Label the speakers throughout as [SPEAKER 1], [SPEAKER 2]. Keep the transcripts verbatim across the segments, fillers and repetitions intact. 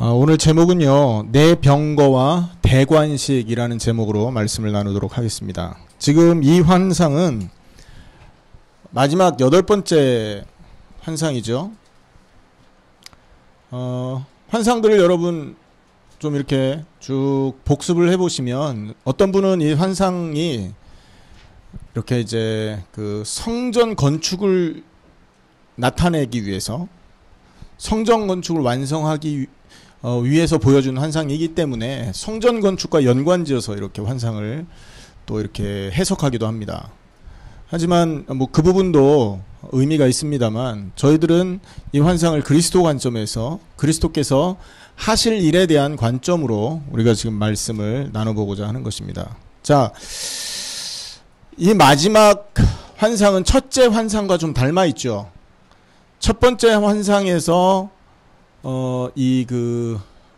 [SPEAKER 1] 어, 오늘 제목은요, 내 병거와 대관식이라는 제목으로 말씀을 나누도록 하겠습니다. 지금 이 환상은 마지막 여덟 번째 환상이죠. 어, 환상들을 여러분 좀 이렇게 쭉 복습을 해보시면 어떤 분은 이 환상이 이렇게 이제 그 성전 건축을 나타내기 위해서 성전 건축을 완성하기 위, 어, 위해서 보여준 환상이기 때문에 성전 건축과 연관지어서 이렇게 환상을 또 이렇게 해석하기도 합니다. 하지만 뭐 그 부분도 의미가 있습니다만 저희들은 이 환상을 그리스도 관점에서 그리스도께서 하실 일에 대한 관점으로 우리가 지금 말씀을 나눠보고자 하는 것입니다. 자, 이 마지막 환상은 첫째 환상과 좀 닮아 있죠. 첫 번째 환상에서 어, 이 그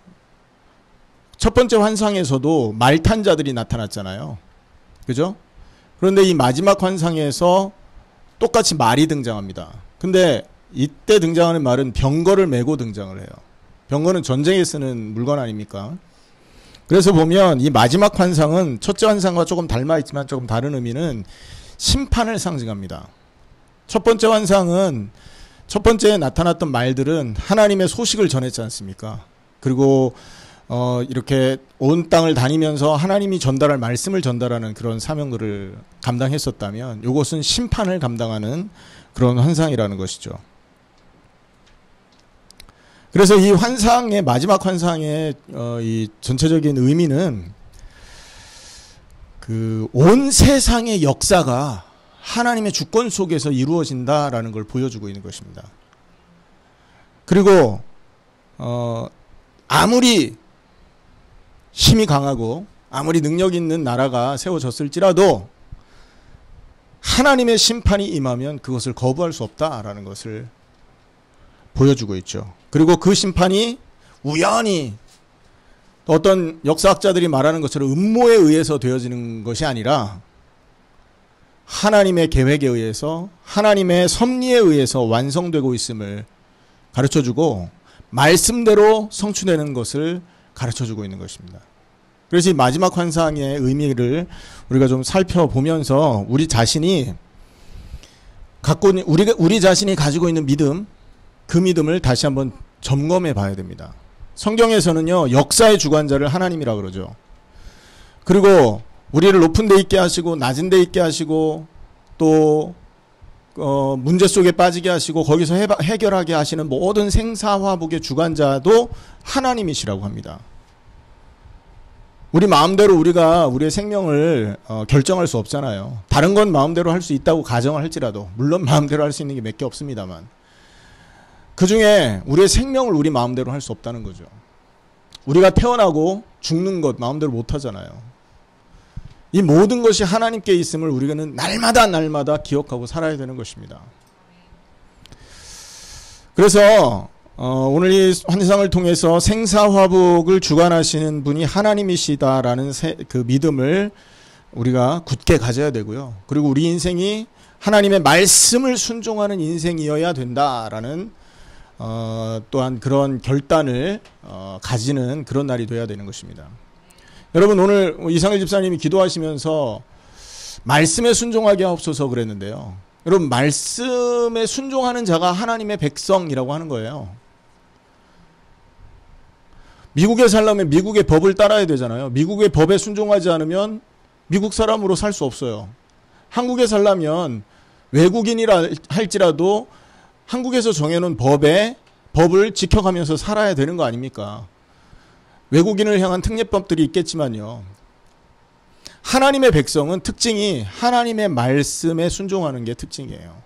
[SPEAKER 1] 첫 번째 환상에서도 말 탄 자들이 나타났잖아요. 그죠? 그런데 이 마지막 환상에서 똑같이 말이 등장합니다. 근데 이때 등장하는 말은 병거를 메고 등장을 해요. 병거는 전쟁에 쓰는 물건 아닙니까? 그래서 보면 이 마지막 환상은 첫째 환상과 조금 닮아 있지만 조금 다른 의미는 심판을 상징합니다. 첫 번째 환상은 첫 번째에 나타났던 말들은 하나님의 소식을 전했지 않습니까? 그리고 어 이렇게 온 땅을 다니면서 하나님이 전달할 말씀을 전달하는 그런 사명들을 감당했었다면 이것은 심판을 감당하는 그런 환상이라는 것이죠. 그래서 이 환상의 마지막 환상의 어 이 전체적인 의미는 그 온 세상의 역사가 하나님의 주권 속에서 이루어진다라는 걸 보여주고 있는 것입니다. 그리고 어 아무리 힘이 강하고 아무리 능력 있는 나라가 세워졌을지라도 하나님의 심판이 임하면 그것을 거부할 수 없다라는 것을 보여주고 있죠. 그리고 그 심판이 우연히 어떤 역사학자들이 말하는 것처럼 음모에 의해서 되어지는 것이 아니라 하나님의 계획에 의해서 하나님의 섭리에 의해서 완성되고 있음을 가르쳐주고 말씀대로 성취되는 것을 가르쳐주고 있는 것입니다. 그래서 이 마지막 환상의 의미를 우리가 좀 살펴보면서 우리 자신이 갖고 있는 우리 우리 자신이 가지고 있는 믿음, 그 믿음을 다시 한번 점검해 봐야 됩니다. 성경에서는요, 역사의 주관자를 하나님이라 그러죠. 그리고 우리를 높은 데 있게 하시고 낮은 데 있게 하시고 또 어, 문제 속에 빠지게 하시고 거기서 해, 해결하게 하시는 모든 생사화복의 주관자도 하나님이시라고 합니다. 우리 마음대로 우리가 우리의 생명을 어, 결정할 수 없잖아요. 다른 건 마음대로 할 수 있다고 가정을 할지라도 물론 마음대로 할 수 있는 게 몇 개 없습니다만 그 중에 우리의 생명을 우리 마음대로 할 수 없다는 거죠. 우리가 태어나고 죽는 것 마음대로 못 하잖아요. 이 모든 것이 하나님께 있음을 우리는 날마다 날마다 기억하고 살아야 되는 것입니다. 그래서 어, 오늘 이 환상을 통해서 생사화복을 주관하시는 분이 하나님이시다라는 세, 그 믿음을 우리가 굳게 가져야 되고요. 그리고 우리 인생이 하나님의 말씀을 순종하는 인생이어야 된다라는 어, 또한 그런 결단을 어, 가지는 그런 날이 돼야 되는 것입니다. 여러분, 오늘 이상일 집사님이 기도하시면서 말씀에 순종하게 하옵소서 그랬는데요. 여러분, 말씀에 순종하는 자가 하나님의 백성이라고 하는 거예요. 미국에 살려면 미국의 법을 따라야 되잖아요. 미국의 법에 순종하지 않으면 미국 사람으로 살 수 없어요. 한국에 살려면 외국인이라 할지라도 한국에서 정해놓은 법에 법을 지켜가면서 살아야 되는 거 아닙니까? 외국인을 향한 특례법들이 있겠지만요. 하나님의 백성은 특징이 하나님의 말씀에 순종하는 게 특징이에요.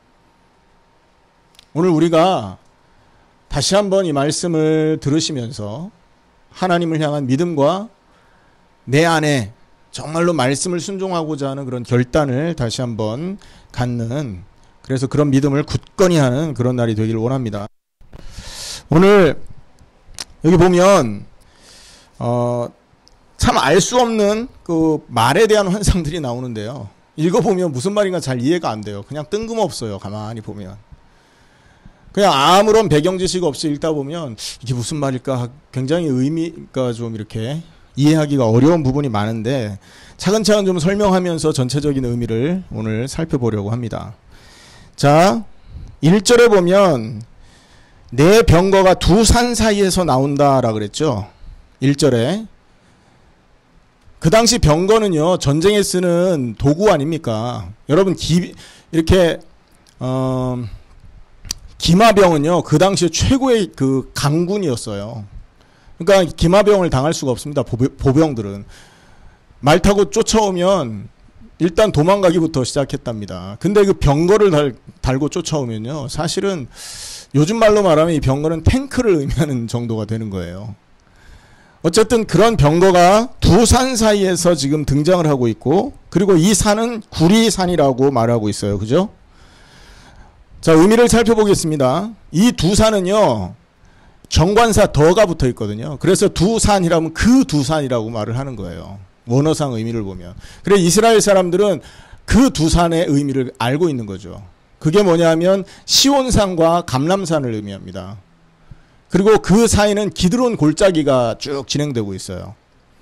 [SPEAKER 1] 오늘 우리가 다시 한번 이 말씀을 들으시면서 하나님을 향한 믿음과 내 안에 정말로 말씀을 순종하고자 하는 그런 결단을 다시 한번 갖는, 그래서 그런 믿음을 굳건히 하는 그런 날이 되길 원합니다. 오늘 여기 보면 어, 참 알 수 없는 그 말에 대한 환상들이 나오는데요. 읽어보면 무슨 말인가 잘 이해가 안 돼요. 그냥 뜬금없어요. 가만히 보면. 그냥 아무런 배경 지식 없이 읽다 보면 이게 무슨 말일까 굉장히 의미가 좀 이렇게 이해하기가 어려운 부분이 많은데 차근차근 좀 설명하면서 전체적인 의미를 오늘 살펴보려고 합니다. 자, 일 절에 보면 내 병거가 두 산 사이에서 나온다라 그랬죠. 일 절에. 그 당시 병거는요, 전쟁에 쓰는 도구 아닙니까? 여러분, 기, 이렇게, 어, 기마병은요, 그 당시에 최고의 그 강군이었어요. 그러니까 기마병을 당할 수가 없습니다. 보병들은. 말 타고 쫓아오면 일단 도망가기부터 시작했답니다. 근데 그 병거를 달, 달고 쫓아오면요, 사실은 요즘 말로 말하면 이 병거는 탱크를 의미하는 정도가 되는 거예요. 어쨌든 그런 병거가 두 산 사이에서 지금 등장을 하고 있고, 그리고 이 산은 구리산이라고 말하고 있어요. 그죠? 자, 의미를 살펴보겠습니다. 이 두 산은요, 정관사 더가 붙어 있거든요. 그래서 두 산이라면 그 두 산이라고 말을 하는 거예요. 원어상 의미를 보면. 그래, 이스라엘 사람들은 그 두 산의 의미를 알고 있는 거죠. 그게 뭐냐면 시온산과 감람산을 의미합니다. 그리고 그 사이는 기드론 골짜기가 쭉 진행되고 있어요.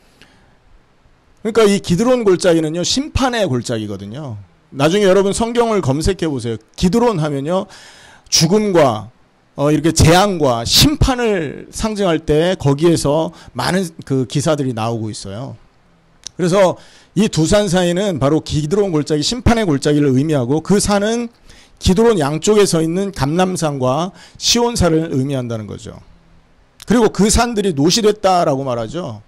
[SPEAKER 1] 그러니까 이 기드론 골짜기는요, 심판의 골짜기거든요. 나중에 여러분 성경을 검색해 보세요. 기드론 하면요, 죽음과 어, 이렇게 재앙과 심판을 상징할 때 거기에서 많은 그 기사들이 나오고 있어요. 그래서 이 두 산 사이는 바로 기드론 골짜기, 심판의 골짜기를 의미하고, 그 산은 기드론 양쪽에 서 있는 감람산과 시온산을 의미한다는 거죠. 그리고 그 산들이 노시 됐다라고 말하죠.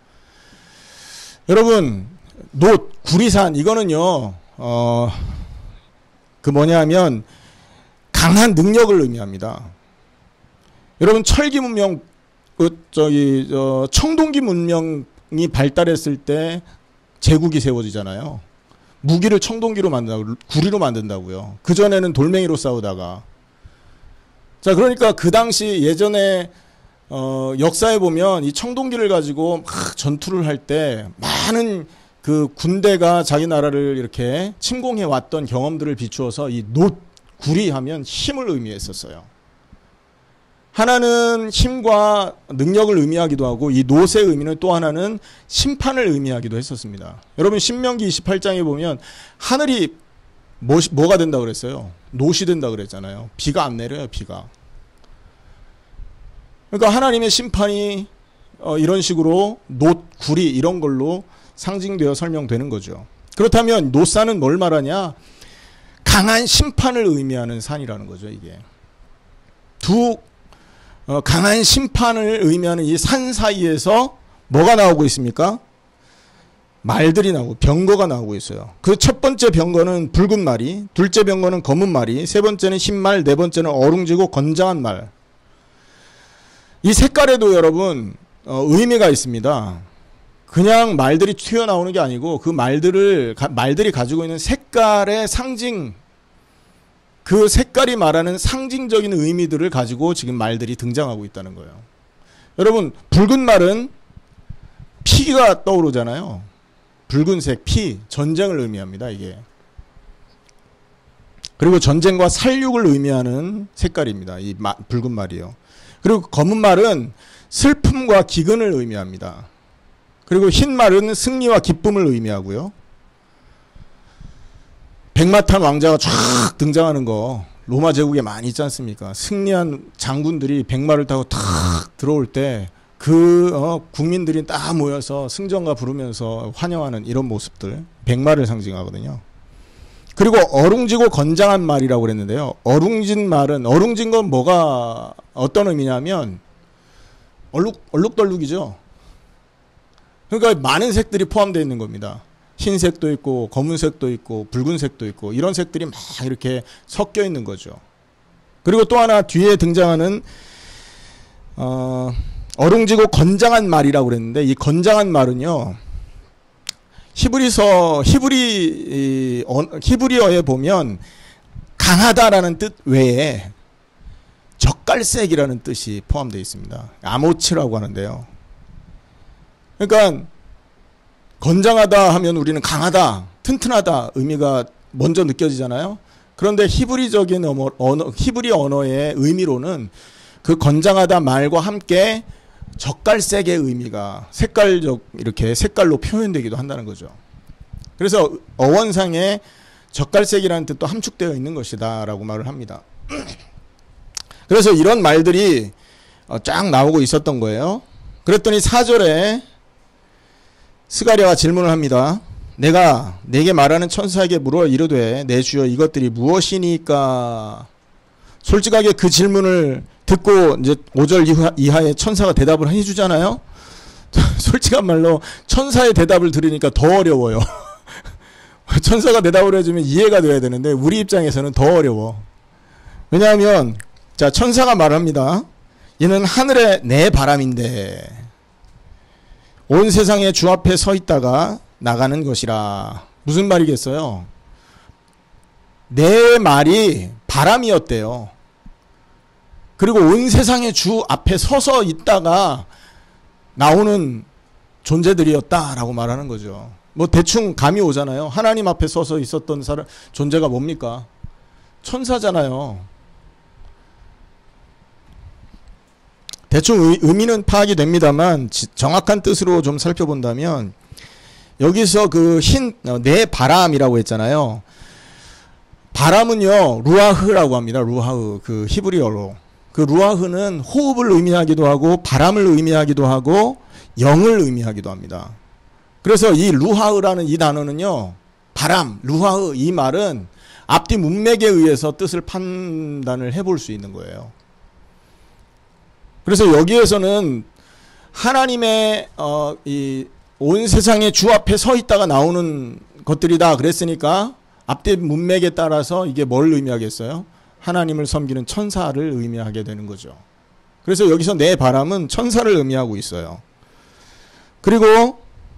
[SPEAKER 1] 여러분, 노, 구리산, 이거는요, 어, 그 뭐냐 하면 강한 능력을 의미합니다. 여러분, 철기 문명, 그, 저기, 저, 청동기 문명이 발달했을 때 제국이 세워지잖아요. 무기를 청동기로 만든다고, 구리로 만든다고요. 그전에는 돌멩이로 싸우다가. 자, 그러니까 그 당시 예전에, 어, 역사에 보면 이 청동기를 가지고 막 전투를 할 때 많은 그 군대가 자기 나라를 이렇게 침공해 왔던 경험들을 비추어서 이 노, 구리 하면 힘을 의미했었어요. 하나는 힘과 능력을 의미하기도 하고, 이 놋의 의미는 또 하나는 심판을 의미하기도 했었습니다. 여러분, 신명기 이십팔 장에 보면 하늘이 뭐, 뭐가 된다고 그랬어요? 놋이 된다고 그랬잖아요. 비가 안 내려요, 비가. 그러니까 하나님의 심판이 어, 이런 식으로 놋, 구리 이런 걸로 상징되어 설명되는 거죠. 그렇다면 놋산은 뭘 말하냐? 강한 심판을 의미하는 산이라는 거죠, 이게. 두 어, 강한 심판을 의미하는 이 산 사이에서 뭐가 나오고 있습니까? 말들이 나오고 병거가 나오고 있어요. 그 첫 번째 병거는 붉은 말이, 둘째 병거는 검은 말이, 세 번째는 흰 말, 네 번째는 어룽지고 건장한 말. 이 색깔에도 여러분 어, 의미가 있습니다. 그냥 말들이 튀어나오는 게 아니고 그 말들을 가, 말들이 가지고 있는 색깔의 상징, 그 색깔이 말하는 상징적인 의미들을 가지고 지금 말들이 등장하고 있다는 거예요. 여러분, 붉은 말은 피가 떠오르잖아요. 붉은색, 피, 전쟁을 의미합니다, 이게. 그리고 전쟁과 살육을 의미하는 색깔입니다, 이 마, 붉은 말이요. 그리고 검은 말은 슬픔과 기근을 의미합니다. 그리고 흰 말은 승리와 기쁨을 의미하고요. 백마탄 왕자가 쫙 등장하는 거 로마 제국에 많이 있지 않습니까? 승리한 장군들이 백마를 타고 탁 들어올 때 그 어, 국민들이 딱 모여서 승전가 부르면서 환영하는 이런 모습들, 백마를 상징하거든요. 그리고 어룽지고 건장한 말이라고 그랬는데요. 어룽진 말은, 어룽진 건 뭐가 어떤 의미냐면 얼룩, 얼룩덜룩이죠. 그러니까 많은 색들이 포함되어 있는 겁니다. 흰색도 있고 검은색도 있고 붉은색도 있고 이런 색들이 막 이렇게 섞여 있는 거죠. 그리고 또 하나 뒤에 등장하는 어, 어룽지고 건장한 말이라고 그랬는데, 이 건장한 말은요, 히브리서 히브리 히브리어에 보면 강하다라는 뜻 외에 젓갈색이라는 뜻이 포함되어 있습니다. 아모츠라고 하는데요. 그러니까 건장하다 하면 우리는 강하다, 튼튼하다 의미가 먼저 느껴지잖아요. 그런데 히브리적인 언어, 언어, 히브리 언어의 의미로는 그 건장하다 말과 함께 젓갈색의 의미가 색깔적 이렇게 색깔로 표현되기도 한다는 거죠. 그래서 어원상에 젓갈색이라는 뜻도 함축되어 있는 것이다 라고 말을 합니다. 그래서 이런 말들이 쫙 나오고 있었던 거예요. 그랬더니 사 절에 스가랴가 질문을 합니다. 내가 내게 말하는 천사에게 물어 이르되 내 주여 이것들이 무엇이니까. 솔직하게 그 질문을 듣고 이제 오 절 이하, 이하에 천사가 대답을 해주잖아요. 솔직한 말로 천사의 대답을 들으니까 더 어려워요. 천사가 대답을 해주면 이해가 돼야 되는데 우리 입장에서는 더 어려워. 왜냐하면 자 천사가 말합니다. 이는 하늘의 내 바람인데 온 세상의 주 앞에 서 있다가 나가는 것이라. 무슨 말이겠어요? 내 말이 바람이었대요. 그리고 온 세상의 주 앞에 서서 있다가 나오는 존재들이었다라고 말하는 거죠. 뭐 대충 감이 오잖아요. 하나님 앞에 서서 있었던 사람 존재가 뭡니까? 천사잖아요. 대충 의미는 파악이 됩니다만 정확한 뜻으로 좀 살펴본다면 여기서 그 흰 내 바람이라고 했잖아요. 바람은요 루아흐라고 합니다. 루아흐 그 히브리어로. 그 루아흐는 호흡을 의미하기도 하고 바람을 의미하기도 하고 영을 의미하기도 합니다. 그래서 이 루하흐라는 이 단어는요 바람, 루하흐 이 말은 앞뒤 문맥에 의해서 뜻을 판단을 해볼 수 있는 거예요. 그래서 여기에서는 하나님의 어, 이 온 세상의 주 앞에 서 있다가 나오는 것들이다 그랬으니까 앞뒤 문맥에 따라서 이게 뭘 의미하겠어요? 하나님을 섬기는 천사를 의미하게 되는 거죠. 그래서 여기서 내 바람은 천사를 의미하고 있어요. 그리고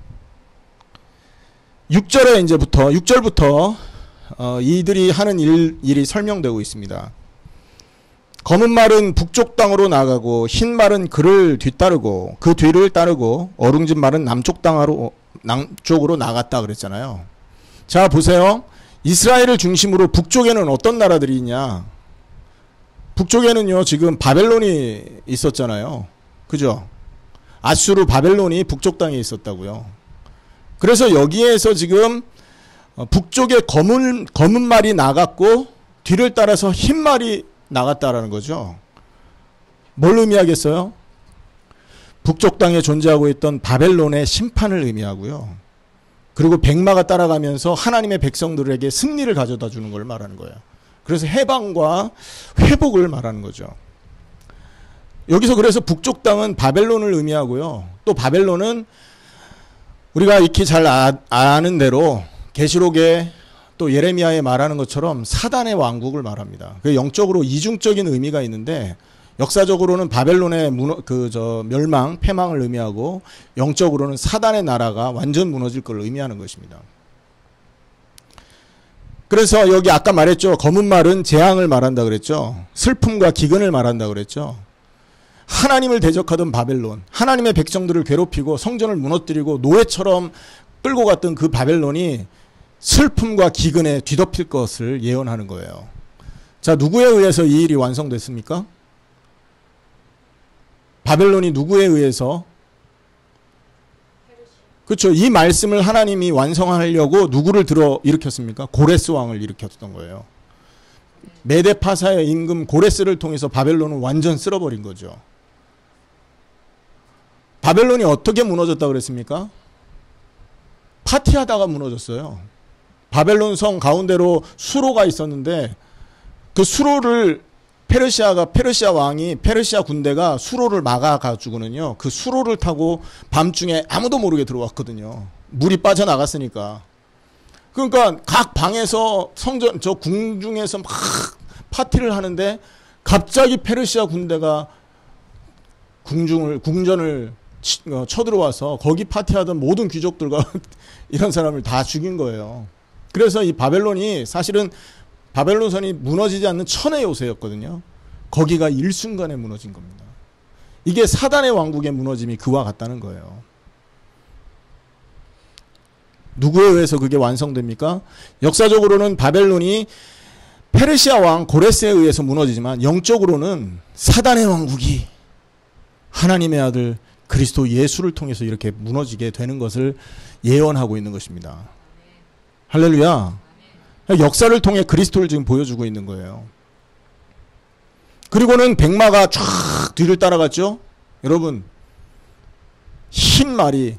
[SPEAKER 1] 육 절에 이제부터 육 절부터 어, 이들이 하는 일, 일이 설명되고 있습니다. 검은 말은 북쪽 땅으로 나가고 흰 말은 그를 뒤따르고 그 뒤를 따르고 어룽진 말은 남쪽 땅으로 남쪽으로 나갔다 그랬잖아요. 자 보세요. 이스라엘을 중심으로 북쪽에는 어떤 나라들이 있냐? 북쪽에는요 지금 바벨론이 있었잖아요. 그죠? 아수르 바벨론이 북쪽 땅에 있었다고요. 그래서 여기에서 지금 북쪽에 검은 검은 말이 나갔고 뒤를 따라서 흰 말이 나갔다라는 거죠. 뭘 의미하겠어요? 북쪽 땅에 존재하고 있던 바벨론의 심판을 의미하고요. 그리고 백마가 따라가면서 하나님의 백성들에게 승리를 가져다 주는 걸 말하는 거예요. 그래서 해방과 회복을 말하는 거죠. 여기서 그래서 북쪽 땅은 바벨론을 의미하고요. 또 바벨론은 우리가 익히 잘 아, 아는 대로 계시록에 또 예레미야에 말하는 것처럼 사단의 왕국을 말합니다. 그 영적으로 이중적인 의미가 있는데 역사적으로는 바벨론의 그 저 멸망, 패망을 의미하고 영적으로는 사단의 나라가 완전 무너질 걸 의미하는 것입니다. 그래서 여기 아까 말했죠. 검은 말은 재앙을 말한다 그랬죠. 슬픔과 기근을 말한다 그랬죠. 하나님을 대적하던 바벨론, 하나님의 백성들을 괴롭히고 성전을 무너뜨리고 노예처럼 끌고 갔던 그 바벨론이 슬픔과 기근에 뒤덮일 것을 예언하는 거예요. 자, 누구에 의해서 이 일이 완성됐습니까? 바벨론이 누구에 의해서? 그렇죠. 이 말씀을 하나님이 완성하려고 누구를 들어 일으켰습니까? 고레스 왕을 일으켰던 거예요. 메데파사의 임금 고레스를 통해서 바벨론은 완전 쓸어버린 거죠. 바벨론이 어떻게 무너졌다고 그랬습니까? 파티하다가 무너졌어요. 바벨론 성 가운데로 수로가 있었는데 그 수로를 페르시아가 페르시아 왕이 페르시아 군대가 수로를 막아가지고는요 그 수로를 타고 밤중에 아무도 모르게 들어왔거든요. 물이 빠져나갔으니까. 그러니까 각 방에서 성전 저 궁중에서 막 파티를 하는데 갑자기 페르시아 군대가 궁중을 궁전을 치, 어, 쳐들어와서 거기 파티하던 모든 귀족들과 이런 사람을 다 죽인 거예요. 그래서 이 바벨론이 사실은 바벨론선이 무너지지 않는 천의 요새였거든요. 거기가 일순간에 무너진 겁니다. 이게 사단의 왕국의 무너짐이 그와 같다는 거예요. 누구에 의해서 그게 완성됩니까? 역사적으로는 바벨론이 페르시아 왕 고레스에 의해서 무너지지만 영적으로는 사단의 왕국이 하나님의 아들 그리스도 예수를 통해서 이렇게 무너지게 되는 것을 예언하고 있는 것입니다. 할렐루야. 역사를 통해 그리스도를 지금 보여주고 있는 거예요. 그리고는 백마가 쫙 뒤를 따라갔죠. 여러분, 흰 말이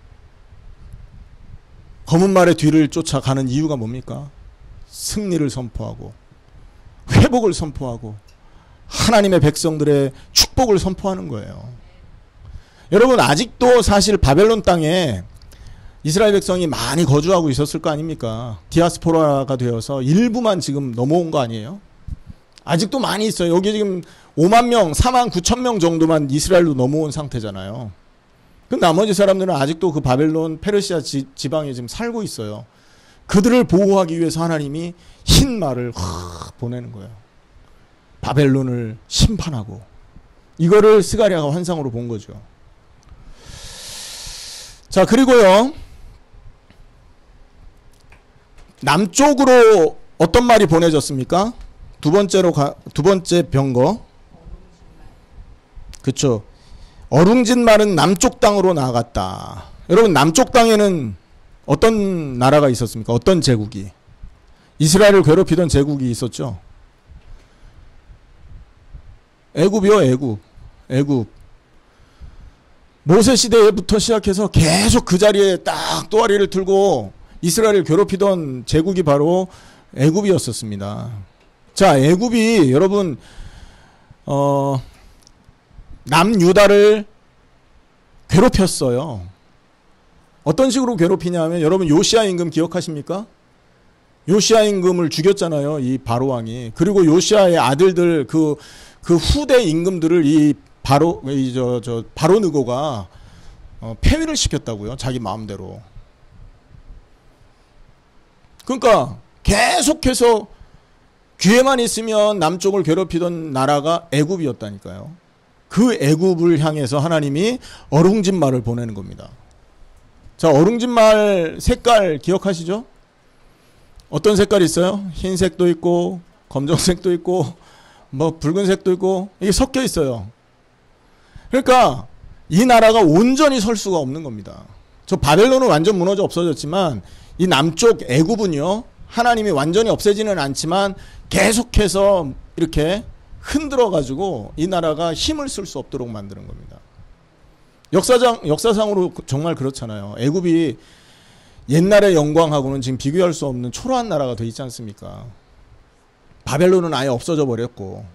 [SPEAKER 1] 검은 말의 뒤를 쫓아가는 이유가 뭡니까? 승리를 선포하고 회복을 선포하고 하나님의 백성들의 축복을 선포하는 거예요. 여러분, 아직도 사실 바벨론 땅에 이스라엘 백성이 많이 거주하고 있었을 거 아닙니까? 디아스포라가 되어서 일부만 지금 넘어온 거 아니에요? 아직도 많이 있어요. 여기 지금 오만 명, 사만 구천 명 정도만 이스라엘로 넘어온 상태잖아요. 그 나머지 사람들은 아직도 그 바벨론, 페르시아 지, 지방에 지금 살고 있어요. 그들을 보호하기 위해서 하나님이 흰 말을 확 보내는 거예요. 바벨론을 심판하고. 이거를 스가랴가 환상으로 본 거죠. 자, 그리고요, 남쪽으로 어떤 말이 보내졌습니까? 두 번째로 가, 두 번째 병거. 그쵸. 어룽진 말은 남쪽 땅으로 나아갔다. 여러분, 남쪽 땅에는 어떤 나라가 있었습니까? 어떤 제국이? 이스라엘을 괴롭히던 제국이 있었죠. 애굽이요, 애굽. 애굽. 모세 시대부터 시작해서 계속 그 자리에 딱 또아리를 틀고 이스라엘을 괴롭히던 제국이 바로 애굽이었었습니다. 자, 애굽이 여러분 어, 남유다를 괴롭혔어요. 어떤 식으로 괴롭히냐면, 여러분 요시야 임금 기억하십니까? 요시야 임금을 죽였잖아요, 이 바로 왕이. 그리고 요시야의 아들들 그, 그 후대 임금들을 이 바로 이 저 저 바로 느고가 어, 폐위를 시켰다고요, 자기 마음대로. 그러니까 계속해서 기회만 있으면 남쪽을 괴롭히던 나라가 애굽이었다니까요. 그 애굽을 향해서 하나님이 어룽진 말을 보내는 겁니다. 자, 어룽진 말 색깔 기억하시죠? 어떤 색깔이 있어요? 흰색도 있고 검정색도 있고 뭐 붉은색도 있고, 이게 섞여 있어요. 그러니까 이 나라가 온전히 설 수가 없는 겁니다. 저 바벨론은 완전 무너져 없어졌지만 이 남쪽 애굽은요, 하나님이 완전히 없애지는 않지만 계속해서 이렇게 흔들어 가지고 이 나라가 힘을 쓸 수 없도록 만드는 겁니다. 역사상 역사상으로 정말 그렇잖아요. 애굽이 옛날의 영광하고는 지금 비교할 수 없는 초라한 나라가 돼 있지 않습니까? 바벨론은 아예 없어져 버렸고.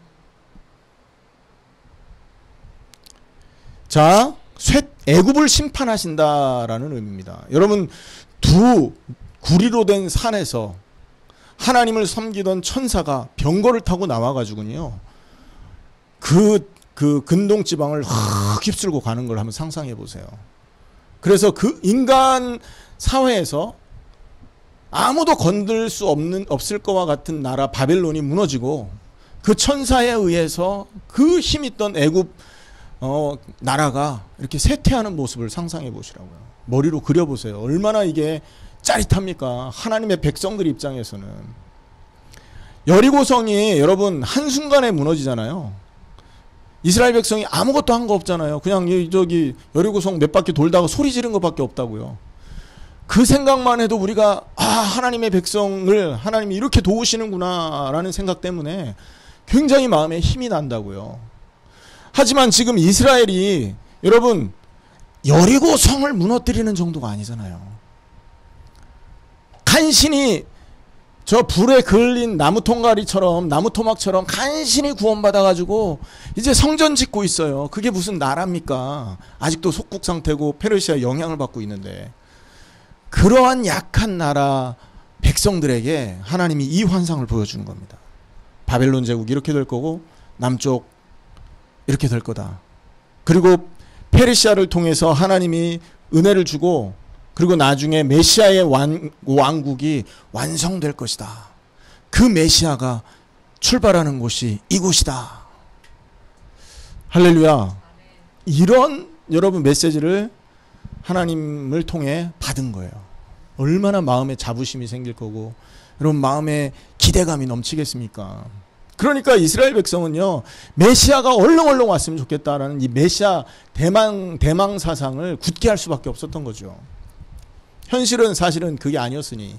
[SPEAKER 1] 자, 쇠, 애굽을 심판하신다라는 의미입니다. 여러분, 두 구리로 된 산에서 하나님을 섬기던 천사가 병거를 타고 나와가지고요, 그, 그 근동 지방을 확 휩쓸고 가는 걸 한번 상상해 보세요. 그래서 그 인간 사회에서 아무도 건들 수 없는, 없을 것과 같은 나라 바벨론이 무너지고, 그 천사에 의해서 그 힘있던 애굽 어, 나라가 이렇게 쇠퇴하는 모습을 상상해 보시라고요. 머리로 그려보세요. 얼마나 이게 짜릿합니까? 하나님의 백성들 입장에서는. 여리고성이 여러분 한순간에 무너지잖아요. 이스라엘 백성이 아무것도 한 거 없잖아요. 그냥 저기 여리고성 몇 바퀴 돌다가 소리 지른 것밖에 없다고요. 그 생각만 해도 우리가 아, 하나님의 백성을 하나님이 이렇게 도우시는구나 라는 생각 때문에 굉장히 마음에 힘이 난다고요. 하지만 지금 이스라엘이 여러분 여리고성을 무너뜨리는 정도가 아니잖아요. 간신히 저 불에 그을린 나무 통가리처럼, 나무 토막처럼 간신히 구원받아가지고 이제 성전 짓고 있어요. 그게 무슨 나라입니까? 아직도 속국 상태고 페르시아 영향을 받고 있는데, 그러한 약한 나라 백성들에게 하나님이 이 환상을 보여주는 겁니다. 바벨론 제국 이렇게 될 거고 남쪽 이렇게 될 거다. 그리고 페르시아를 통해서 하나님이 은혜를 주고, 그리고 나중에 메시아의 왕, 왕국이 완성될 것이다. 그 메시아가 출발하는 곳이 이곳이다. 할렐루야. 이런 여러분 메시지를 하나님을 통해 받은 거예요. 얼마나 마음에 자부심이 생길 거고 여러분 마음에 기대감이 넘치겠습니까? 그러니까 이스라엘 백성은요, 메시아가 얼렁얼렁 왔으면 좋겠다라는 이 메시아 대망, 대망 사상을 굳게 할 수밖에 없었던 거죠. 현실은 사실은 그게 아니었으니.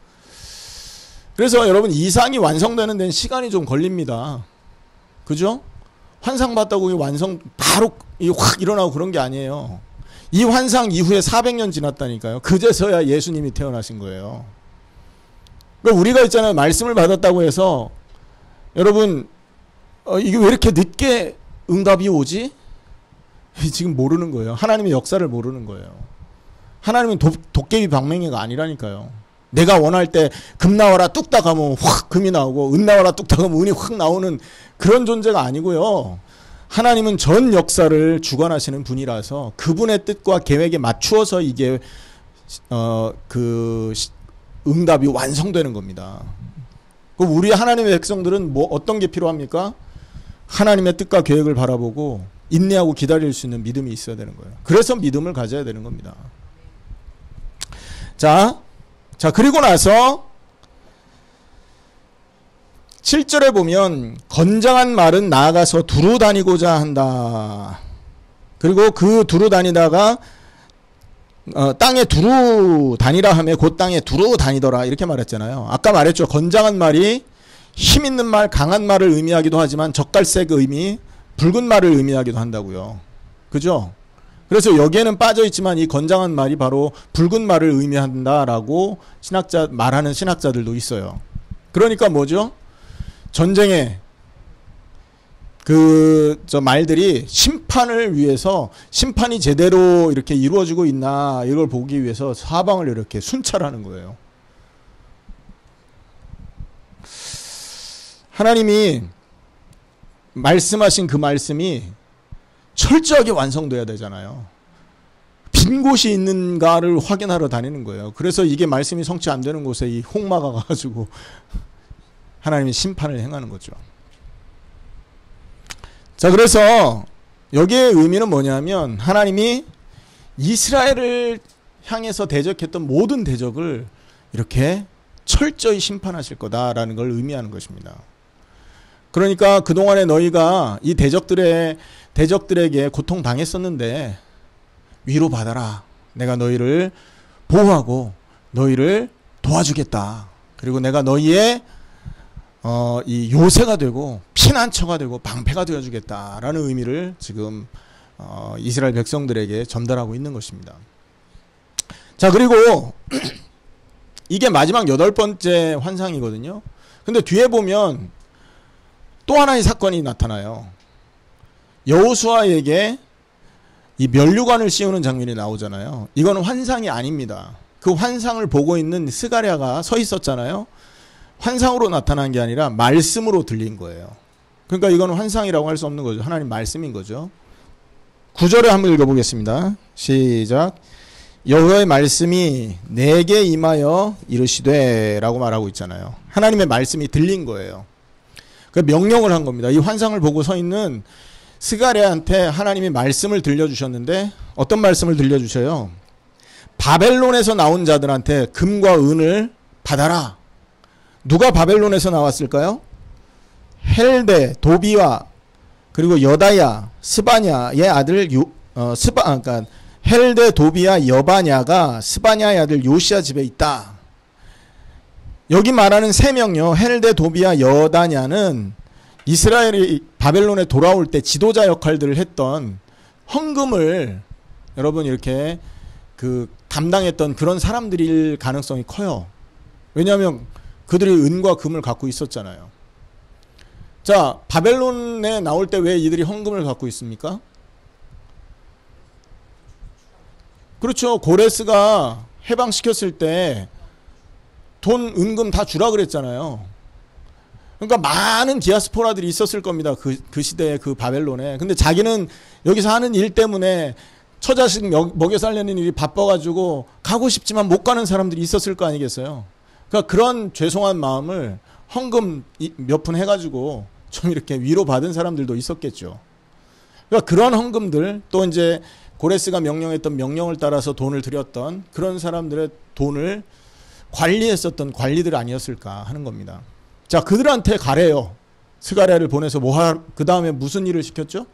[SPEAKER 1] 그래서 여러분 이상이 완성되는 데는 시간이 좀 걸립니다. 그죠? 환상 봤다고 완성 바로 확 일어나고 그런 게 아니에요. 이 환상 이후에 사백 년 지났다니까요. 그제서야 예수님이 태어나신 거예요. 그러니까 우리가 있잖아요. 말씀을 받았다고 해서 여러분 어, 이게 왜 이렇게 늦게 응답이 오지? 지금 모르는 거예요. 하나님의 역사를 모르는 거예요. 하나님은 도, 도깨비 방맹이가 아니라니까요. 내가 원할 때 금 나와라 뚝딱 하면 확 금이 나오고 은 나와라 뚝딱 하면 은이 확 나오는 그런 존재가 아니고요. 하나님은 전 역사를 주관하시는 분이라서 그분의 뜻과 계획에 맞추어서 이게 어, 그 응답이 완성되는 겁니다. 우리 하나님의 백성들은 뭐 어떤 게 필요합니까? 하나님의 뜻과 계획을 바라보고 인내하고 기다릴 수 있는 믿음이 있어야 되는 거예요. 그래서 믿음을 가져야 되는 겁니다. 자, 자 그리고 나서 칠 절에 보면 건장한 말은 나아가서 두루 다니고자 한다. 그리고 그 두루 다니다가 어, 땅에 두루 다니라 하며 곧 땅에 두루 다니더라 이렇게 말했잖아요. 아까 말했죠. 건장한 말이 힘 있는 말, 강한 말을 의미하기도 하지만 젓갈색 의미, 붉은 말을 의미하기도 한다고요. 그죠? 그래서 여기에는 빠져있지만 이 건장한 말이 바로 붉은 말을 의미한다라고 신학자 말하는 신학자들도 있어요. 그러니까 뭐죠? 전쟁에 그 저 말들이 심판을 위해서 심판이 제대로 이렇게 이루어지고 있나 이걸 보기 위해서 사방을 이렇게 순찰하는 거예요. 하나님이 말씀하신 그 말씀이 철저하게 완성돼야 되잖아요. 빈 곳이 있는가를 확인하러 다니는 거예요. 그래서 이게 말씀이 성취 안 되는 곳에 이 홍마가 가가지고 하나님이 심판을 행하는 거죠. 자, 그래서 여기의 의미는 뭐냐면 하나님이 이스라엘을 향해서 대적했던 모든 대적을 이렇게 철저히 심판하실 거다라는 걸 의미하는 것입니다. 그러니까 그동안에 너희가 이 대적들의 대적들에게 고통당했었는데 위로받아라. 내가 너희를 보호하고 너희를 도와주겠다. 그리고 내가 너희의 어, 이 요새가 되고 피난처가 되고 방패가 되어주겠다라는 의미를 지금 어, 이스라엘 백성들에게 전달하고 있는 것입니다. 자, 그리고 이게 마지막 여덟 번째 환상이거든요. 근데 뒤에 보면 또 하나의 사건이 나타나요. 여호수아에게 이 면류관을 씌우는 장면이 나오잖아요. 이거는 환상이 아닙니다. 그 환상을 보고 있는 스가랴가 서 있었잖아요. 환상으로 나타난 게 아니라 말씀으로 들린 거예요. 그러니까 이거는 환상이라고 할 수 없는 거죠. 하나님 말씀인 거죠. 구 절에 한번 읽어보겠습니다. 시작. 여호와의 말씀이 내게 임하여 이르시되 라고 말하고 있잖아요. 하나님의 말씀이 들린 거예요. 그 명령을 한 겁니다. 이 환상을 보고 서 있는 스가랴한테 하나님이 말씀을 들려주셨는데 어떤 말씀을 들려주셔요? 바벨론에서 나온 자들한테 금과 은을 받아라. 누가 바벨론에서 나왔을까요? 헬데, 도비와 그리고 여다야, 스바냐의 아들 요, 어, 스바, 그러니까 헬데, 도비야, 여바냐가 스바냐의 아들 요시야 집에 있다. 여기 말하는 세 명요. 헬데, 도비야, 여다냐는 이스라엘이 바벨론에 돌아올 때 지도자 역할들을 했던 헌금을 여러분 이렇게 그 담당했던 그런 사람들일 가능성이 커요. 왜냐하면 그들이 은과 금을 갖고 있었잖아요. 자, 바벨론에 나올 때 왜 이들이 헌금을 갖고 있습니까? 그렇죠. 고레스가 해방시켰을 때 돈, 은금 다 주라 그랬잖아요. 그러니까 많은 디아스포라들이 있었을 겁니다. 그, 그 시대에 그 바벨론에. 근데 자기는 여기서 하는 일 때문에 처자식 먹여 살리는 일이 바빠가지고 가고 싶지만 못 가는 사람들이 있었을 거 아니겠어요. 그러니까 그런 죄송한 마음을 헌금 몇 푼 해가지고 좀 이렇게 위로받은 사람들도 있었겠죠. 그러니까 그런 헌금들, 또 이제 고레스가 명령했던 명령을 따라서 돈을 드렸던 그런 사람들의 돈을 관리했었던 관리들 아니었을까 하는 겁니다. 자, 그들한테 가래요. 스가랴를 보내서 뭐 그 다음에 무슨 일을 시켰죠?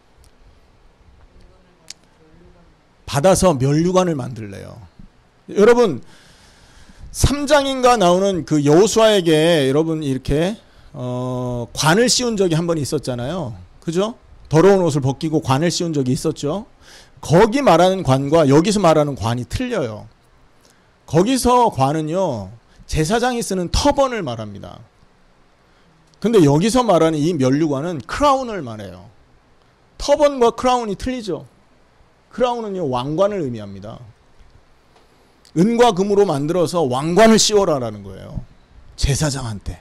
[SPEAKER 1] 받아서 면류관을 만들래요. 여러분 삼 장인가 나오는 그 여호수아에게 여러분 이렇게 어, 관을 씌운 적이 한 번 있었잖아요. 그죠? 더러운 옷을 벗기고 관을 씌운 적이 있었죠. 거기 말하는 관과 여기서 말하는 관이 틀려요. 거기서 관은요, 제사장이 쓰는 터번을 말합니다. 근데 여기서 말하는 이 면류관은 크라운을 말해요. 터번과 크라운이 틀리죠. 크라운은요, 왕관을 의미합니다. 은과 금으로 만들어서 왕관을 씌워라라는 거예요. 제사장한테.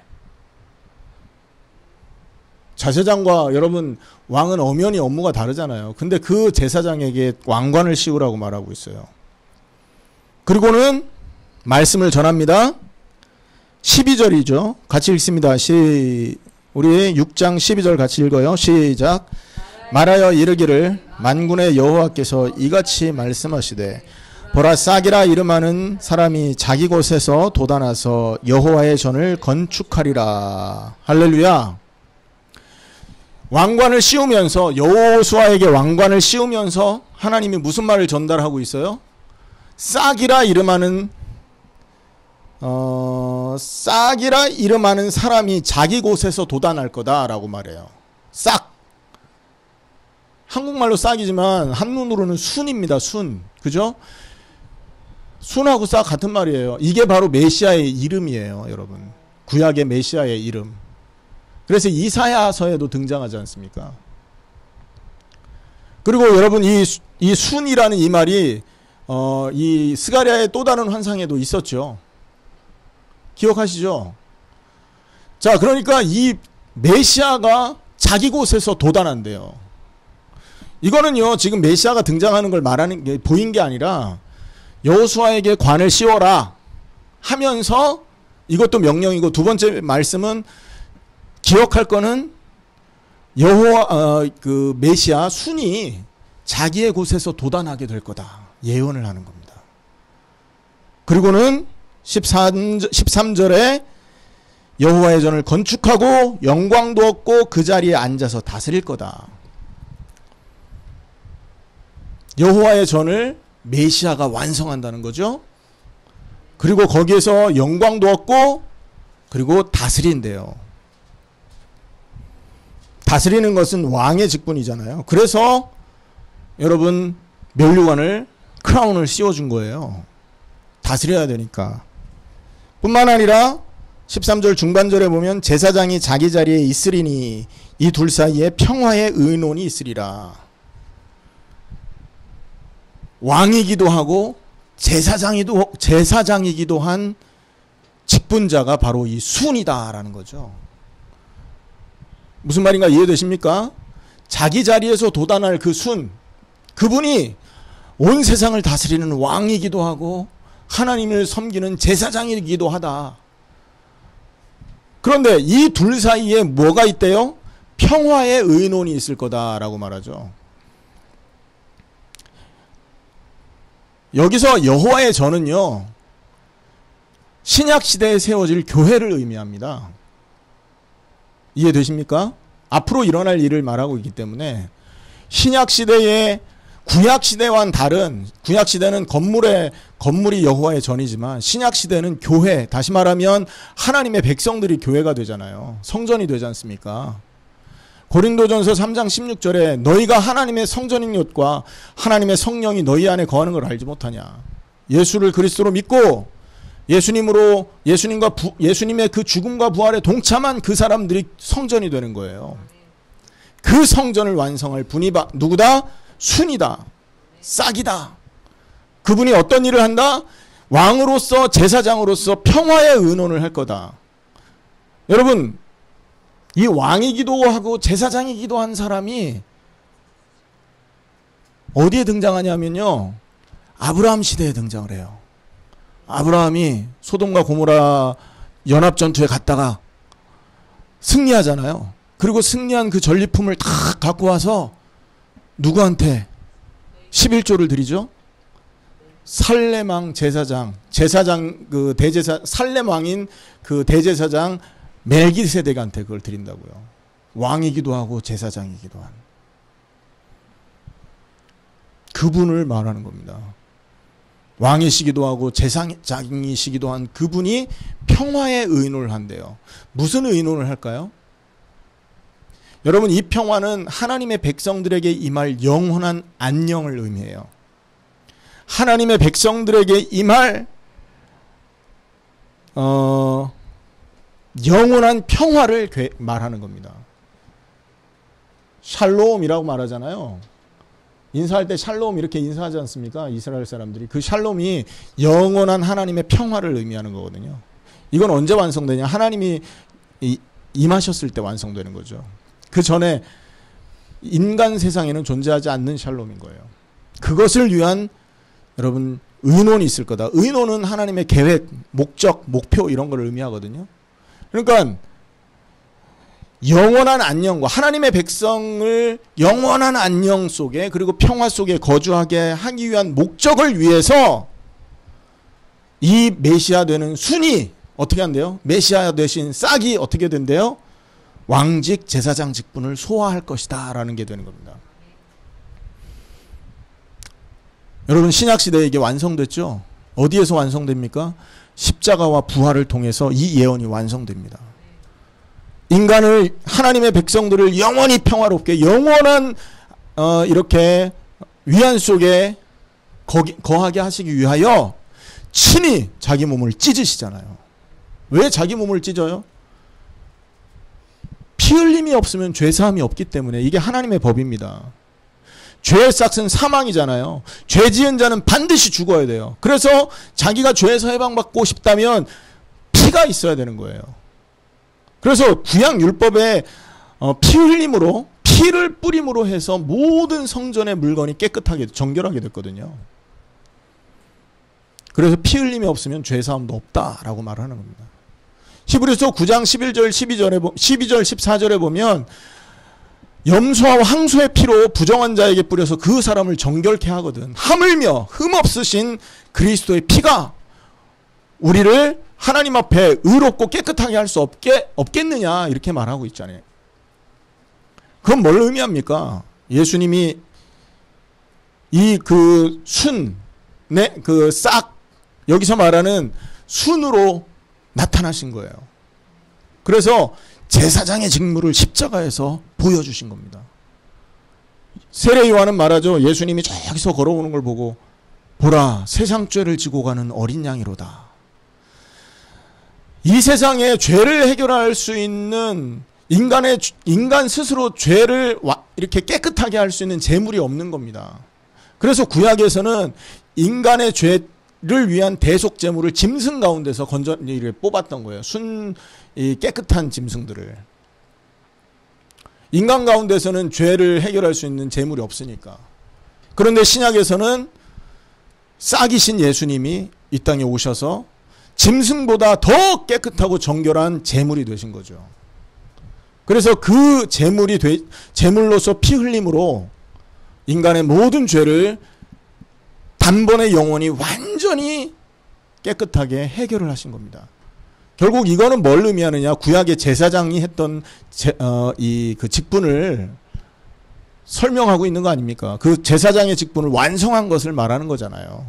[SPEAKER 1] 제사장과 여러분 왕은 엄연히 업무가 다르잖아요. 근데 그 제사장에게 왕관을 씌우라고 말하고 있어요. 그리고는 말씀을 전합니다. 십이 절이죠. 같이 읽습니다. 시, 우리 육 장 십이 절 같이 읽어요. 시작. 말하여 이르기를 만군의 여호와께서 이같이 말씀하시되 보라, 싹이라 이름하는 사람이 자기 곳에서 돋아나서 여호와의 전을 건축하리라. 할렐루야. 왕관을 씌우면서, 여호수아에게 왕관을 씌우면서 하나님이 무슨 말을 전달하고 있어요? 싹이라 이름하는 어, 싹이라 이름하는 사람이 자기 곳에서 돋아날 거다라고 말해요. 싹. 한국말로 싹이지만 한문으로는 순입니다. 순. 그죠? 순하고 싹 같은 말이에요. 이게 바로 메시아의 이름이에요, 여러분. 구약의 메시아의 이름. 그래서 이사야서에도 등장하지 않습니까? 그리고 여러분 이, 이 순이라는 이 말이 어, 이 스가랴의 또 다른 환상에도 있었죠. 기억하시죠? 자, 그러니까 이 메시아가 자기 곳에서 돋아난대요. 이거는요, 지금 메시아가 등장하는 걸 말하는 게 보인 게 아니라 여호수아에게 관을 씌워라 하면서, 이것도 명령이고, 두 번째 말씀은 기억할 거는 여호와 어, 그 메시아 순이 자기의 곳에서 돋아나게 될 거다 예언을 하는 겁니다. 그리고는 십삼 절에 여호와의 전을 건축하고 영광도 얻고 그 자리에 앉아서 다스릴 거다. 여호와의 전을 메시아가 완성한다는 거죠. 그리고 거기에서 영광도 얻고 그리고 다스린대요. 다스리는 것은 왕의 직분이잖아요. 그래서 여러분 면류관을, 크라운을 씌워준 거예요. 다스려야 되니까. 뿐만 아니라 십삼 절 중반절에 보면 제사장이 자기 자리에 있으리니 이 둘 사이에 평화의 의논이 있으리라. 왕이기도 하고 제사장이도, 제사장이기도 한 직분자가 바로 이 순이다라는 거죠. 무슨 말인가 이해되십니까? 자기 자리에서 돋아날 그 순, 그분이 온 세상을 다스리는 왕이기도 하고 하나님을 섬기는 제사장이기도 하다. 그런데 이 둘 사이에 뭐가 있대요? 평화의 의논이 있을 거다라고 말하죠. 여기서 여호와의 전은요, 신약 시대에 세워질 교회를 의미합니다. 이해되십니까? 앞으로 일어날 일을 말하고 있기 때문에 신약 시대의 구약 시대와는 다른, 구약 시대는 건물의 건물이 여호와의 전이지만 신약 시대는 교회, 다시 말하면 하나님의 백성들이 교회가 되잖아요. 성전이 되지 않습니까? 고린도전서 삼 장 십육 절에 너희가 하나님의 성전인 것과 하나님의 성령이 너희 안에 거하는 걸 알지 못하냐. 예수를 그리스도로 믿고 예수님으로, 예수님과 부, 예수님의 그 죽음과 부활에 동참한 그 사람들이 성전이 되는 거예요. 그 성전을 완성할 분이 바, 누구다? 순이다. 싹이다. 그분이 어떤 일을 한다? 왕으로서, 제사장으로서 평화의 의논을 할 거다. 여러분, 이 왕이기도 하고 제사장이기도 한 사람이 어디에 등장하냐면요, 아브라함 시대에 등장을 해요. 아브라함이 소돔과 고모라 연합전투에 갔다가 승리하잖아요. 그리고 승리한 그 전리품을 다 갖고 와서 누구한테 십일 조를 드리죠? 살렘 왕 제사장, 제사장 그 대제사 살렘 왕인 그 대제사장 멜기세덱한테 그걸 드린다고요. 왕이기도 하고 제사장이기도 한 그분을 말하는 겁니다. 왕이시기도 하고 제사장이시기도 한 그분이 평화의 의논을 한대요. 무슨 의논을 할까요? 여러분, 이 평화는 하나님의 백성들에게 임할 영원한 안녕을 의미해요. 하나님의 백성들에게 임할 어, 영원한 평화를 말하는 겁니다. 샬롬이라고 말하잖아요. 인사할 때 샬롬 이렇게 인사하지 않습니까? 이스라엘 사람들이. 그 샬롬이 영원한 하나님의 평화를 의미하는 거거든요. 이건 언제 완성되냐? 하나님이 임하셨을 때 완성되는 거죠. 그 전에 인간 세상에는 존재하지 않는 샬롬인 거예요. 그것을 위한 여러분 의논이 있을 거다. 의논은 하나님의 계획, 목적, 목표 이런 걸 의미하거든요. 그러니까 영원한 안녕과 하나님의 백성을 영원한 안녕 속에 그리고 평화 속에 거주하게 하기 위한 목적을 위해서 이 메시아 되는 순이 어떻게 한대요? 메시아 되신 싹이 어떻게 된대요? 왕직 제사장 직분을 소화할 것이다 라는 게 되는 겁니다. 여러분, 신약시대에 이게 완성됐죠? 어디에서 완성됩니까? 십자가와 부활을 통해서 이 예언이 완성됩니다. 인간을, 하나님의 백성들을 영원히 평화롭게 영원한 어, 이렇게 위안 속에 거기, 거하게 하시기 위하여 친히 자기 몸을 찢으시잖아요. 왜 자기 몸을 찢어요? 피 흘림이 없으면 죄사함이 없기 때문에. 이게 하나님의 법입니다. 죄의 싹은 사망이잖아요. 죄 지은 자는 반드시 죽어야 돼요. 그래서 자기가 죄에서 해방받고 싶다면 피가 있어야 되는 거예요. 그래서 구약 율법에 어, 피 흘림으로, 피를 뿌림으로 해서 모든 성전의 물건이 깨끗하게 정결하게 됐거든요. 그래서 피 흘림이 없으면 죄사함도 없다라고 말하는 겁니다. 히브리서 구 장 십일 절 십이 절에 십이 절 십사 절에 보면 염소와 황소의 피로 부정한 자에게 뿌려서 그 사람을 정결케 하거든. 하물며 흠없으신 그리스도의 피가 우리를 하나님 앞에 의롭고 깨끗하게 할 수 없게 없겠느냐 이렇게 말하고 있잖아요. 그건 뭘 의미합니까? 예수님이 이 그 순, 네, 그 싹 여기서 말하는 순으로 나타나신 거예요. 그래서 제사장의 직무를 십자가에서 보여주신 겁니다. 세례 요한은 말하죠. 예수님이 저기서 걸어오는 걸 보고 보라, 세상 죄를 지고 가는 어린 양이로다. 이 세상에 죄를 해결할 수 있는 인간의 인간 스스로 죄를 이렇게 깨끗하게 할 수 있는 제물이 없는 겁니다. 그래서 구약에서는 인간의 죄를 위한 대속 제물을 짐승 가운데서 건져 뽑았던 거예요. 순 이 깨끗한 짐승들을. 인간 가운데서는 죄를 해결할 수 있는 제물이 없으니까. 그런데 신약에서는 싹이신 예수님이 이 땅에 오셔서 짐승보다 더 깨끗하고 정결한 제물이 되신 거죠. 그래서 그 제물이 되, 제물로서 피 흘림으로 인간의 모든 죄를 단번에 영원히 완전히 깨끗하게 해결을 하신 겁니다. 결국 이거는 뭘 의미하느냐? 구약의 제사장이 했던 제, 어, 이 그 직분을 설명하고 있는 거 아닙니까? 그 제사장의 직분을 완성한 것을 말하는 거잖아요.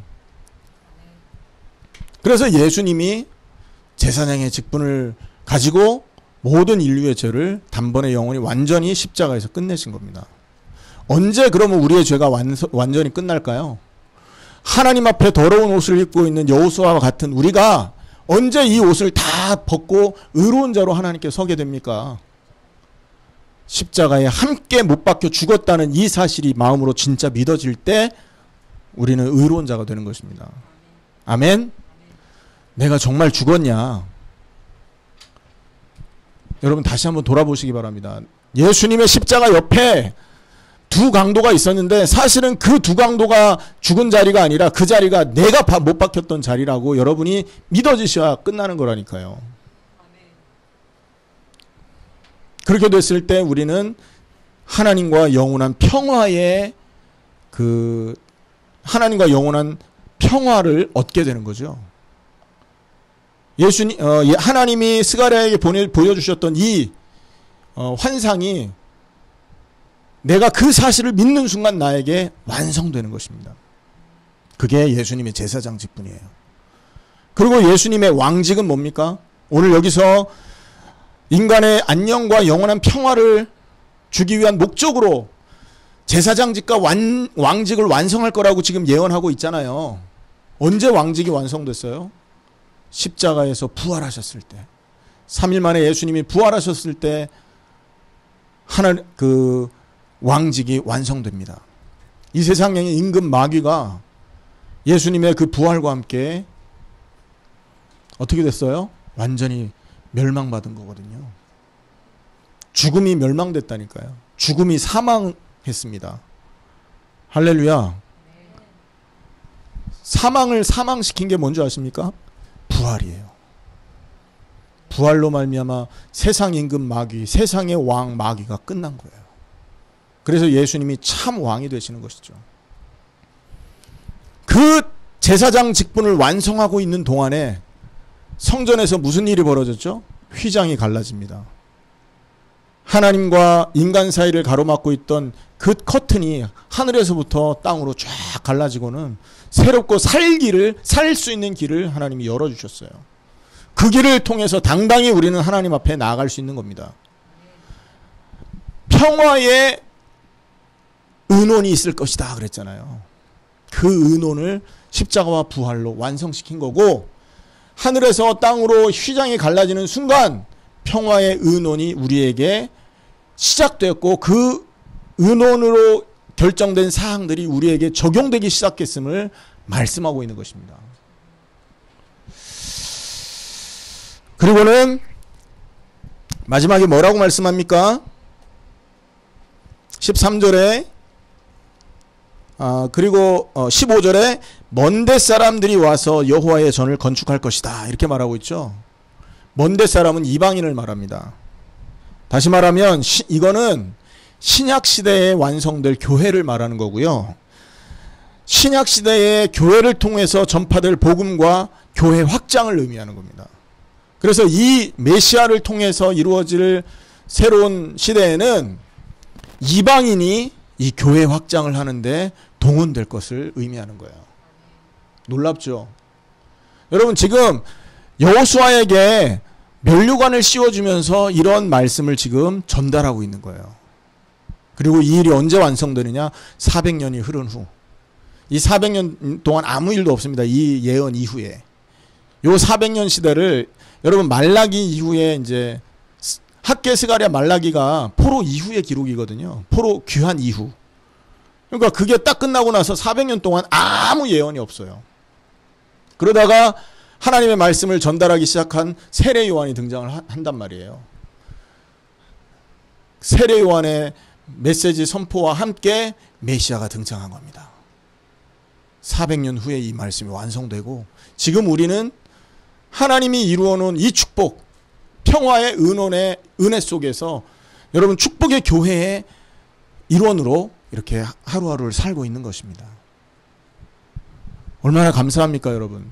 [SPEAKER 1] 그래서 예수님이 제사장의 직분을 가지고 모든 인류의 죄를 단번에 영원히 완전히 십자가에서 끝내신 겁니다. 언제 그러면 우리의 죄가 완서, 완전히 끝날까요? 하나님 앞에 더러운 옷을 입고 있는 여호수아와 같은 우리가 언제 이 옷을 다 벗고 의로운 자로 하나님께 서게 됩니까? 십자가에 함께 못 박혀 죽었다는 이 사실이 마음으로 진짜 믿어질 때 우리는 의로운 자가 되는 것입니다. 아멘? 내가 정말 죽었냐? 여러분 다시 한번 돌아보시기 바랍니다. 예수님의 십자가 옆에 두 강도가 있었는데 사실은 그 두 강도가 죽은 자리가 아니라 그 자리가 내가 못 박혔던 자리라고 여러분이 믿어지셔야 끝나는 거라니까요. 그렇게 됐을 때 우리는 하나님과 영원한 평화의 그 하나님과 영원한 평화를 얻게 되는 거죠. 예수님, 어, 하나님이 스가랴에게 보내, 보여주셨던 이 어, 환상이 내가 그 사실을 믿는 순간 나에게 완성되는 것입니다. 그게 예수님의 제사장 직분이에요. 그리고 예수님의 왕직은 뭡니까? 오늘 여기서 인간의 안녕과 영원한 평화를 주기 위한 목적으로 제사장직과 완, 왕직을 완성할 거라고 지금 예언하고 있잖아요. 언제 왕직이 완성됐어요? 십자가에서 부활하셨을 때. 삼 일 만에 예수님이 부활하셨을 때 하나 그 왕직이 완성됩니다. 이 세상의 임금 마귀가 예수님의 그 부활과 함께 어떻게 됐어요? 완전히 멸망받은 거거든요. 죽음이 멸망됐다니까요. 죽음이 사망했습니다. 할렐루야. 사망을 사망시킨 게 뭔지 아십니까? 부활이에요. 부활로 말미암아 세상 임금 마귀, 세상의 왕 마귀가 끝난 거예요. 그래서 예수님이 참 왕이 되시는 것이죠. 그 제사장 직분을 완성하고 있는 동안에 성전에서 무슨 일이 벌어졌죠? 휘장이 갈라집니다. 하나님과 인간 사이를 가로막고 있던 그 커튼이 하늘에서부터 땅으로 쫙 갈라지고는 새롭고 살 길을, 살 수 있는 길을 하나님이 열어주셨어요. 그 길을 통해서 당당히 우리는 하나님 앞에 나아갈 수 있는 겁니다. 평화의 의논이 있을 것이다 그랬잖아요. 그 의논을 십자가와 부활로 완성시킨 거고, 하늘에서 땅으로 휘장이 갈라지는 순간 평화의 의논이 우리에게 시작되었고, 그 의논으로 결정된 사항들이 우리에게 적용되기 시작했음을 말씀하고 있는 것입니다. 그리고는 마지막에 뭐라고 말씀합니까? 십삼 절에 아, 그리고 어, 십오 절에 먼데 사람들이 와서 여호와의 전을 건축할 것이다 이렇게 말하고 있죠. 먼데 사람은 이방인을 말합니다. 다시 말하면 시, 이거는 신약시대에 완성될 교회를 말하는 거고요. 신약시대의 교회를 통해서 전파될 복음과 교회 확장을 의미하는 겁니다. 그래서 이 메시아를 통해서 이루어질 새로운 시대에는 이방인이 이 교회 확장을 하는데 동원될 것을 의미하는 거예요. 놀랍죠? 여러분, 지금 여호수아에게 면류관을 씌워주면서 이런 말씀을 지금 전달하고 있는 거예요. 그리고 이 일이 언제 완성되느냐? 사백 년이 흐른 후. 이 사백 년 동안 아무 일도 없습니다. 이 예언 이후에. 요 사백 년 시대를 여러분 말라기 이후에 이제 학개 스가랴 말라기가 포로 이후의 기록이거든요. 포로 귀환 이후. 그러니까 그게 딱 끝나고 나서 사백 년 동안 아무 예언이 없어요. 그러다가 하나님의 말씀을 전달하기 시작한 세례 요한이 등장을 한단 말이에요. 세례 요한의 메시지 선포와 함께 메시아가 등장한 겁니다. 사백 년 후에 이 말씀이 완성되고, 지금 우리는 하나님이 이루어 놓은 이 축복, 평화의 은원의 은혜 속에서 여러분 축복의 교회의 일원으로 이렇게 하루하루를 살고 있는 것입니다. 얼마나 감사합니까, 여러분?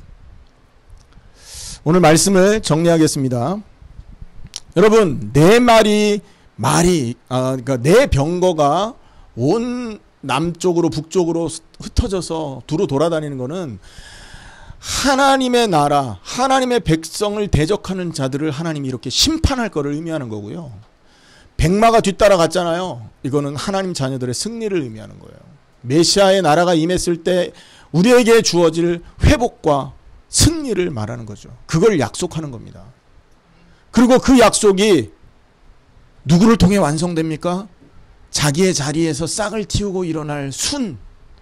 [SPEAKER 1] 오늘 말씀을 정리하겠습니다. 여러분, 네 마리 말이 아 그러니까 네 병거가 온 남쪽으로 북쪽으로 흩어져서 두루 돌아다니는 것은 하나님의 나라, 하나님의 백성을 대적하는 자들을 하나님이 이렇게 심판할 것을 의미하는 거고요. 백마가 뒤따라갔잖아요. 이거는 하나님 자녀들의 승리를 의미하는 거예요. 메시아의 나라가 임했을 때 우리에게 주어질 회복과 승리를 말하는 거죠. 그걸 약속하는 겁니다. 그리고 그 약속이 누구를 통해 완성됩니까? 자기의 자리에서 싹을 틔우고 일어날 순,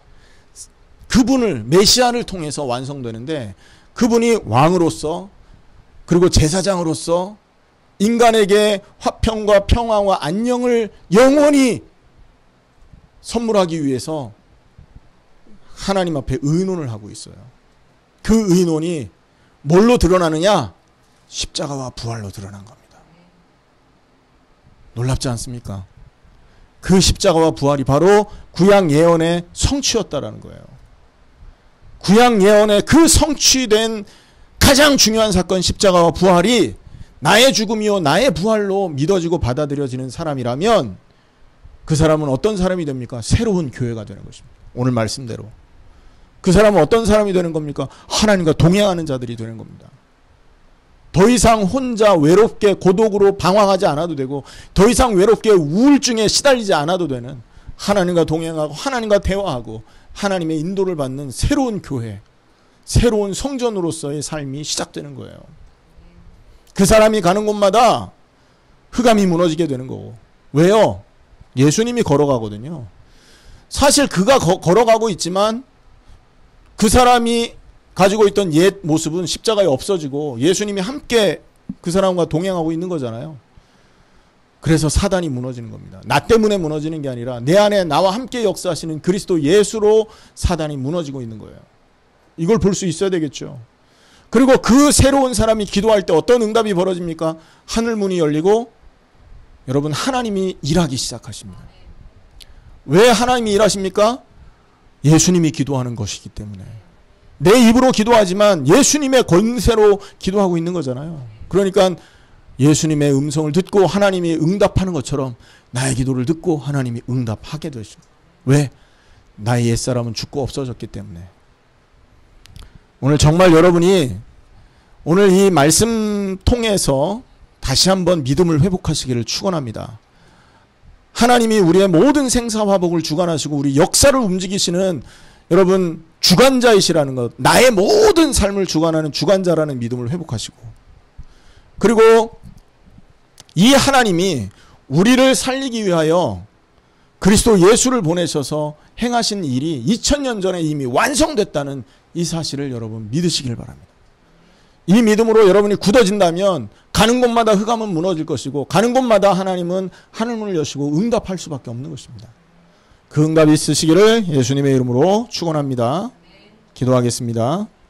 [SPEAKER 1] 그분을, 메시아를 통해서 완성되는데, 그분이 왕으로서 그리고 제사장으로서 인간에게 화평과 평화와 안녕을 영원히 선물하기 위해서 하나님 앞에 의논을 하고 있어요. 그 의논이 뭘로 드러나느냐? 십자가와 부활로 드러난 겁니다. 놀랍지 않습니까? 그 십자가와 부활이 바로 구약 예언의 성취였다라는 거예요. 구약 예언의 그 성취된 가장 중요한 사건 십자가와 부활이 나의 죽음이요 나의 부활로 믿어지고 받아들여지는 사람이라면 그 사람은 어떤 사람이 됩니까? 새로운 교회가 되는 것입니다. 오늘 말씀대로. 그 사람은 어떤 사람이 되는 겁니까? 하나님과 동행하는 자들이 되는 겁니다. 더 이상 혼자 외롭게 고독으로 방황하지 않아도 되고 더 이상 외롭게 우울증에 시달리지 않아도 되는, 하나님과 동행하고 하나님과 대화하고 하나님의 인도를 받는 새로운 교회, 새로운 성전으로서의 삶이 시작되는 거예요. 그 사람이 가는 곳마다 흑암이 무너지게 되는 거고. 왜요? 예수님이 걸어가거든요. 사실 그가 거, 걸어가고 있지만 그 사람이 가지고 있던 옛 모습은 십자가에 없어지고 예수님이 함께 그 사람과 동행하고 있는 거잖아요. 그래서 사단이 무너지는 겁니다. 나 때문에 무너지는 게 아니라 내 안에 나와 함께 역사하시는 그리스도 예수로 사단이 무너지고 있는 거예요. 이걸 볼 수 있어야 되겠죠. 그리고 그 새로운 사람이 기도할 때 어떤 응답이 벌어집니까? 하늘 문이 열리고 여러분 하나님이 일하기 시작하십니다. 왜 하나님이 일하십니까? 예수님이 기도하는 것이기 때문에. 내 입으로 기도하지만 예수님의 권세로 기도하고 있는 거잖아요. 그러니까 예수님의 음성을 듣고 하나님이 응답하는 것처럼 나의 기도를 듣고 하나님이 응답하게 되십니다. 왜? 나의 옛사람은 죽고 없어졌기 때문에. 오늘 정말 여러분이 오늘 이 말씀 통해서 다시 한번 믿음을 회복하시기를 축원합니다. 하나님이 우리의 모든 생사화복을 주관하시고 우리 역사를 움직이시는 여러분 주관자이시라는 것, 나의 모든 삶을 주관하는 주관자라는 믿음을 회복하시고, 그리고 이 하나님이 우리를 살리기 위하여 그리스도 예수를 보내셔서 행하신 일이 이천 년 전에 이미 완성됐다는 이 사실을 여러분 믿으시길 바랍니다. 이 믿음으로 여러분이 굳어진다면 가는 곳마다 흑암은 무너질 것이고 가는 곳마다 하나님은 하늘문을 여시고 응답할 수밖에 없는 것입니다. 그 응답이 있으시기를 예수님의 이름으로 축원합니다. 기도하겠습니다.